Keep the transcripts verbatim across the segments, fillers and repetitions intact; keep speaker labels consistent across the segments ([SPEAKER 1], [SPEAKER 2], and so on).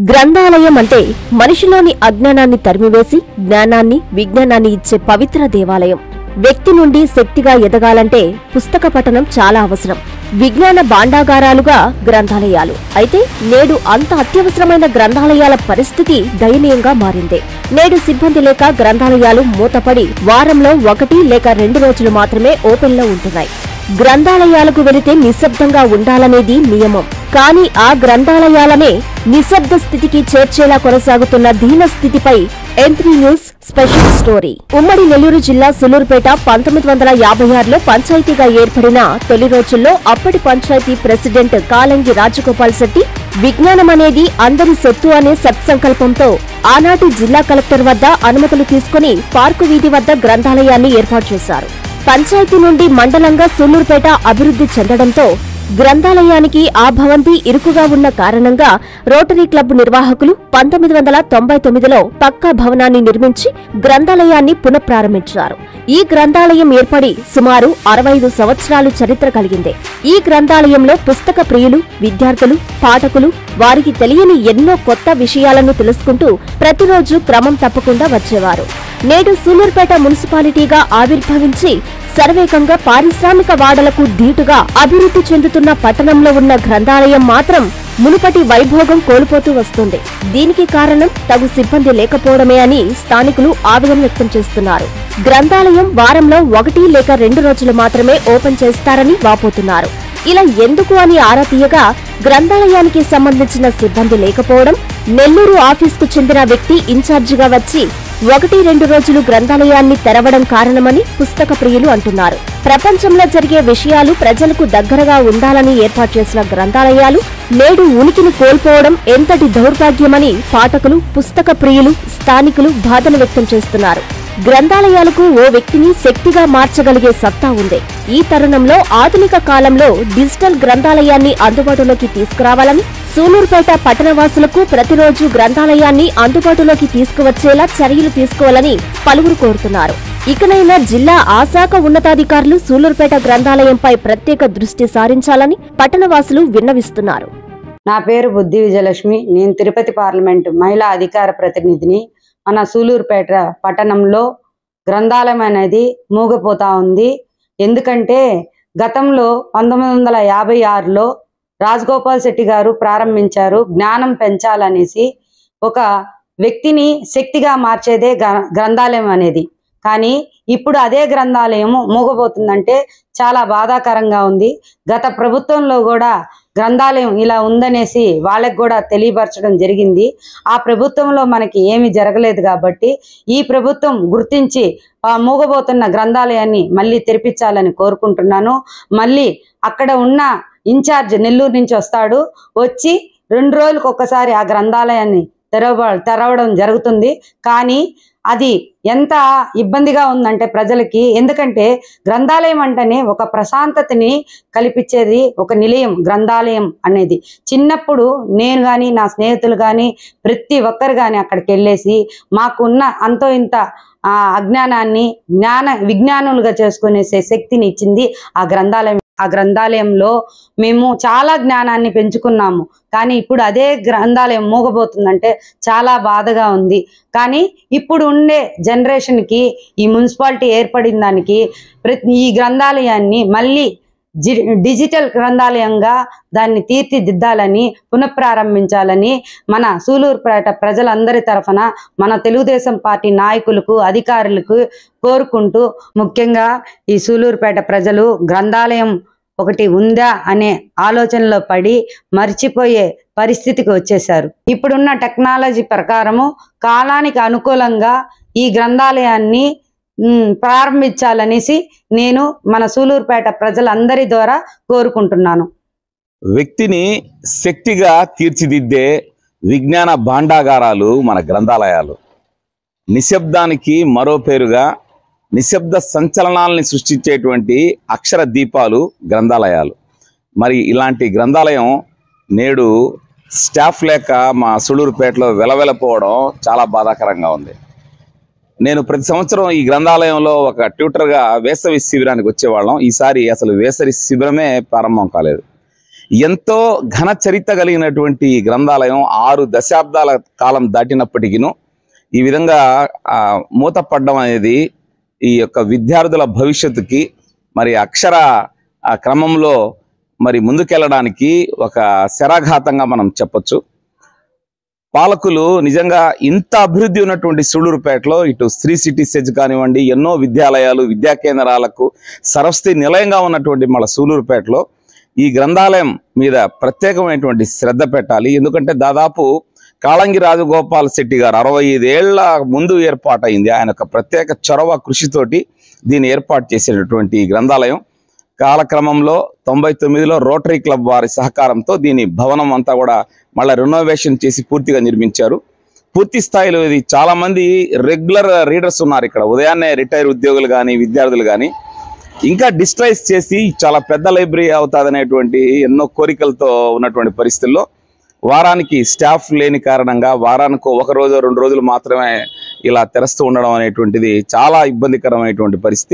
[SPEAKER 1] గ్రంథాలయం అంటే మనిషిలోని అజ్ఞానాన్ని తరిమివేసి జ్ఞానాన్ని విజ్ఞానాన్ని ఇచ్చే పవిత్ర దేవాలయం. వ్యక్తి నుండి శక్తిగా ఎదగాలంటే పుస్తక పఠనం చాలా అవసరం. విజ్ఞాన భాండాగారాలుగా గ్రంథాలయాలు. అయితే నేడు అంత అత్యవసరమైన గ్రంథాలయాల పరిస్థితి దయనీయంగా మారింది. నేడు సిబ్బంది లేక గ్రంథాలయాలు మూతపడి వారంలో ఒకటి లేక రెండు రోజులు మాత్రమే ఓపెన్లో ఉంటున్నాయి. గ్రంథాలయాలకు వెళితే నిశ్శబ్దంగా ఉండాలనేది నియమం. కానీ ఆ గ్రంథాలయాలనే నిశ్శబ్ద స్థితికి చేర్చేలా కొనసాగుతున్న దీన స్థితిపై N three news special story. ఉమ్మడి నెల్లూరు జిల్లా సులూరుపేట పంతొమ్మిది వందల యాభై ఆరులో పంచాయతీగా ఏర్పడిన తొలి రోజుల్లో అప్పటి పంచాయతీ ప్రెసిడెంట్ కాలంగి రాజగోపాల్ శెట్టి విజ్ఞానం అనేది అందరి సొత్తు అనే సత్సంకల్పంతో ఆనాటి జిల్లా కలెక్టర్ వద్ద అనుమతులు తీసుకుని పార్కు వీధి వద్ద గ్రంథాలయాన్ని ఏర్పాటు చేశారు. పంచాయతీ నుండి మండలంగా సులూరుపేట అభివృద్ధి చెందడంతో గ్రంథాలయానికి ఆ భవంతి ఇరుకుగా ఉన్న కారణంగా రోటరీ క్లబ్ నిర్వాహకులు పంతొమ్మిది వందల తొంభై తొమ్మిదిలో పక్కా భవనాన్ని నిర్మించి గ్రంథాలయాన్ని పునఃప్రారంభించారు. ఈ గ్రంథాలయం ఏర్పడి సుమారు అరవై ఐదు సంవత్సరాలు చరిత్ర కలిగింది. ఈ గ్రంథాలయంలో పుస్తక ప్రియులు, విద్యార్థులు, పాఠకులు వారికి తెలియని ఎన్నో కొత్త విషయాలను తెలుసుకుంటూ ప్రతిరోజు క్రమం తప్పకుండా వచ్చేవారు. నేడు సూలూరుపేట మున్సిపాలిటీగా ఆవిర్భవించి సర్వేకంగా పారిశ్రామిక వాడలకు ధీటుగా అభివృద్ధి చెందుతున్న పట్టణంలో ఉన్న గ్రంథాలయం మాత్రం మునుపటి వైభోగం కోల్పోతూ వస్తుంది. దీనికి కారణం తగు సిబ్బంది లేకపోవడమే అని స్థానికులు ఆవేదన వ్యక్తం చేస్తున్నారు. గ్రంథాలయం వారంలో ఒకటి లేక రెండు రోజులు మాత్రమే ఓపెన్ చేస్తారని వాపోతున్నారు. ఇలా ఎందుకు అని ఆరా తీయగా గ్రంథాలయానికి సంబంధించిన సిబ్బంది లేకపోవడం, నెల్లూరు ఆఫీస్కు చెందిన వ్యక్తి ఇన్ఛార్జిగా వచ్చి ఒకటి రెండు రోజులు గ్రంథాలయాన్ని తెరవడం కారణమని పుస్తక ప్రియులు అంటున్నారు. ప్రపంచంలో జరిగే విషయాలు ప్రజలకు దగ్గరగా ఉండాలని ఏర్పాటు చేసిన గ్రంథాలయాలు నేడు ఉనికిని కోల్పోవడం ఎంతటి దౌర్భాగ్యమని పాఠకులు, పుస్తక ప్రియులు, స్థానికులు బాధను వ్యక్తం చేస్తున్నారు. గ్రంథాలయాలకు ఓ వ్యక్తిని శక్తిగా మార్చగలిగే సత్తా ఉంది. ఈ తరుణంలో ఆధునిక కాలంలో డిజిటల్ గ్రంథాలయాన్ని అందుబాటులోకి తీసుకురావాలని సూలూరుపేట పట్టణవాసులకు ప్రతిరోజు గ్రంథాలయాన్ని అందుబాటులోకి తీసుకువచ్చేలా చర్యలు తీసుకోవాలని పలువురు కోరుతున్నారు. ఇకనైనా జిల్లా ఆశాఖ ఉన్నతాధికారులు సూలూరుపేట గ్రంథాలయంపై ప్రత్యేక దృష్టి సారించాలని పట్టణవాసులు విన్నవిస్తున్నారు.
[SPEAKER 2] నా పేరు బుద్ధి విజయలక్ష్మి. నేను తిరుపతి పార్లమెంటు మహిళా అధికార ప్రతినిధిని. మన సూలూరుపేట పట్టణంలో గ్రంథాలయం అనేది మూగపోతా ఉంది. ఎందుకంటే గతంలో పంతొమ్మిది వందల యాభై ఆరులో రాజగోపాల్ శెట్టి గారు ప్రారంభించారు. జ్ఞానం పెంచాలనేసి ఒక వ్యక్తిని శక్తిగా మార్చేదే గ్రంథాలయం అనేది. కానీ ఇప్పుడు అదే గ్రంథాలయం మూగబోతుందంటే చాలా బాధాకరంగా ఉంది. గత ప్రభుత్వంలో కూడా గ్రంథాలయం ఇలా ఉందనేసి వాళ్ళకి కూడా తెలియపరచడం జరిగింది. ఆ ప్రభుత్వంలో మనకి ఏమీ జరగలేదు కాబట్టి ఈ ప్రభుత్వం గుర్తించి ఆ మూగబోతున్న గ్రంథాలయాన్ని మళ్ళీ తెరిపించాలని కోరుకుంటున్నాను. మళ్ళీ అక్కడ ఉన్న ఇన్ఛార్జ్ నెల్లూరు నుంచి వస్తాడు. వచ్చి రెండు రోజులకు ఒక్కసారి ఆ గ్రంథాలయాన్ని తెరవ తెరవడం జరుగుతుంది. కానీ అది ఎంత ఇబ్బందిగా ఉందంటే ప్రజలకి, ఎందుకంటే గ్రంథాలయం అంటేనే ఒక ప్రశాంతతని కల్పించేది ఒక నిలయం. గ్రంథాలయం అనేది చిన్నప్పుడు నేను కానీ నా స్నేహితులు కానీ ప్రతి ఒక్కరు కానీ అక్కడికి వెళ్ళేసి మాకున్న అంతో ఇంత ఆ అజ్ఞానాన్ని జ్ఞాన విజ్ఞానులుగా చేసుకునే శక్తిని ఇచ్చింది ఆ గ్రంథాలయం. ఆ గ్రంథాలయంలో మేము చాలా జ్ఞానాన్ని పెంచుకున్నాము. కానీ ఇప్పుడు అదే గ్రంథాలయం మూగబోతుందంటే చాలా బాధగా ఉంది. కానీ ఇప్పుడు ఉండే జనరేషన్కి ఈ మున్సిపాలిటీ ఏర్పడిన దానికి ప్రతి ఈ గ్రంథాలయాన్ని మళ్ళీ జి డిజిటల్ గ్రంథాలయంగా దాన్ని తీర్చిదిద్దాలని పునఃప్రారంభించాలని మన సూలూరుపేట ప్రజలందరి తరఫున మన తెలుగుదేశం పార్టీ నాయకులకు, అధికారులకు కోరుకుంటూ, ముఖ్యంగా ఈ సూలూరుపేట ప్రజలు గ్రంథాలయం ఒకటి ఉందా అనే ఆలోచనలో పడి మర్చిపోయే పరిస్థితికి వచ్చేసారు. ఇప్పుడున్న టెక్నాలజీ ప్రకారము కాలానికి అనుకూలంగా ఈ గ్రంథాలయాన్ని ప్రారంభించాలనేసి నేను మన సూలూరుపేట ప్రజలందరి ద్వారా కోరుకుంటున్నాను.
[SPEAKER 3] వ్యక్తిని శక్తిగా తీర్చిదిద్దే విజ్ఞాన భాండాగారాలు మన గ్రంథాలయాలు. నిశ్శబ్దానికి మరో పేరుగా నిశ్శబ్ద సంచలనాలని సృష్టించేటువంటి అక్షర దీపాలు గ్రంథాలయాలు. మరి ఇలాంటి గ్రంథాలయం నేడు స్టాఫ్ లేక మా సూలూరుపేటలో వెలవెలపోవడం చాలా బాధాకరంగా ఉంది. నేను ప్రతి సంవత్సరం ఈ గ్రంథాలయంలో ఒక ట్యూటర్గా వేసవి శిబిరానికి వచ్చేవాళ్ళం. ఈసారి అసలు వేసవి శిబిరమే ప్రారంభం కాలేదు. ఎంతో ఘన చరిత్ర కలిగినటువంటి గ్రంథాలయం ఆరు దశాబ్దాల కాలం దాటినప్పటికీను ఈ విధంగా మూతపడడం అనేది ఈ యొక్క విద్యార్థుల భవిష్యత్తుకి మరి అక్షర క్రమంలో మరి ముందుకెళ్ళడానికి ఒక శరాఘాతంగా మనం చెప్పొచ్చు. పాలకులు నిజంగా ఇంత అభివృద్ధి ఉన్నటువంటి సూళ్లూరుపేటలో ఇటు శ్రీ సిటీ సెజ్ కానివ్వండి, ఎన్నో విద్యాలయాలు విద్యా కేంద్రాలకు సరస్వతి నిలయంగా ఉన్నటువంటి మన సూళ్లూరుపేటలో ఈ గ్రంథాలయం మీద ప్రత్యేకమైనటువంటి శ్రద్ధ పెట్టాలి. ఎందుకంటే దాదాపు కాళంగి రాజగోపాల్ శెట్టి గారు అరవై ఐదేళ్ల ముందు ఏర్పాటైంది. ఆయన యొక్క ప్రత్యేక చొరవ కృషితోటి దీన్ని ఏర్పాటు చేసేటటువంటి గ్రంథాలయం కాలక్రమంలో తొంభై తొమ్మిదిలో రోటరీ క్లబ్ వారి సహకారంతో దీని భవనం అంతా కూడా మళ్ళీ రెనోవేషన్ చేసి పూర్తిగా నిర్మించారు. పూర్తి స్థాయిలో ఇది చాలామంది రెగ్యులర్ రీడర్స్ ఉన్నారు ఇక్కడ. ఉదయాన్నే రిటైర్ ఉద్యోగులు కానీ విద్యార్థులు కానీ ఇంకా డిజిటలైజ్ చేసి చాలా పెద్ద లైబ్రరీ అవుతుందనేటువంటి ఎన్నో కోరికలతో ఉన్నటువంటి పరిస్థితుల్లో వారానికి స్టాఫ్ లేని కారణంగా వారానికి ఒక రోజు రెండు రోజులు మాత్రమే ఇలా తెరుస్తూ ఉండడం అనేటువంటిది చాలా ఇబ్బందికరమైనటువంటి పరిస్థితి.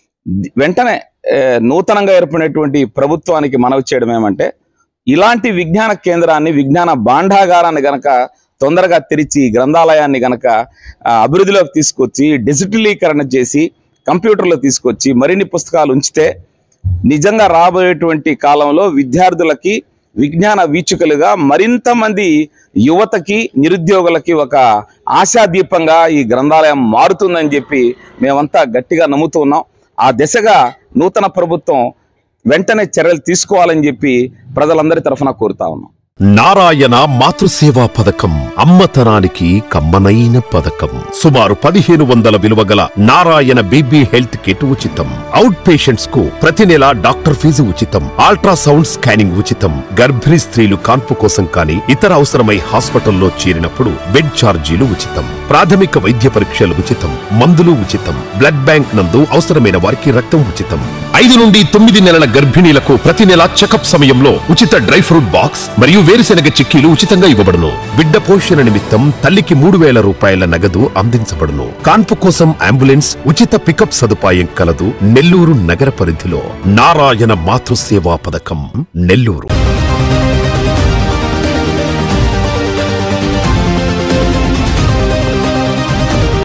[SPEAKER 3] వెంటనే నూతనంగా ఏర్పడినటువంటి ప్రభుత్వానికి మనవి చేయడం ఏమంటే ఇలాంటి విజ్ఞాన కేంద్రాన్ని విజ్ఞాన భాండాగారాన్ని గనక తొందరగా తెరిచి గ్రంథాలయాన్ని గనక అభివృద్ధిలోకి తీసుకొచ్చి డిజిటలీకరణ చేసి కంప్యూటర్లో తీసుకొచ్చి మరిన్ని పుస్తకాలు ఉంచితే నిజంగా రాబోయేటువంటి కాలంలో విద్యార్థులకి విజ్ఞాన వీక్షకులుగా మరింత మంది యువతకి నిరుద్యోగులకి ఒక ఆశాదీపంగా ఈ గ్రంథాలయం మారుతుందని చెప్పి మేమంతా గట్టిగా నమ్ముతున్నాం. ఆ దిశగా నూతన ప్రభుత్వం వెంటనే చర్యలు తీసుకోవాలని చెప్పి ప్రజలందరి తరఫున కోరుతా ఉన్నాం.
[SPEAKER 4] నారాయణ మాతృసేవా పథకం అమ్మతనానికి కమ్మనైన పథకం. సుమారు పదిహేను వందల విలువ గల నారాయణ బేబీ హెల్త్ కిట్ ఉచితం. అవుట్ పేషెంట్స్ కు ప్రతి నెల డాక్టర్ ఫీజు ఉచితం. అల్ట్రాసౌండ్ స్కానింగ్ ఉచితం. గర్భిణీ స్త్రీలు కాన్పు కోసం కానీ ఇతర అవసరమై హాస్పిటల్లో చేరినప్పుడు బెడ్ ఛార్జీలు ఉచితం. ప్రాథమిక వైద్య పరీక్షలు ఉచితం. మందులు ఉచితం. బ్లడ్ బ్యాంక్ నందు అవసరమైన వారికి రక్తం ఉచితం. ఐదు నుండి తొమ్మిది నెలల గర్భిణీలకు ప్రతి నెల చెకప్ సమయంలో ఉచిత డ్రై ఫ్రూట్ బాక్స్ మరియు వేరుశెనగ చిక్కీలు ఉచితంగా ఇవ్వబడును. బిడ్డ పోషణ నిమిత్తం తల్లికి మూడు వేల రూపాయల నగదు అందించబడును. కాన్పు కోసం అంబులెన్స్ ఉచిత పికప్ సదుపాయం కలదు. నెల్లూరు నగర పరిధిలో నారాయణ మాతృసేవా పథకం నెల్లూరు.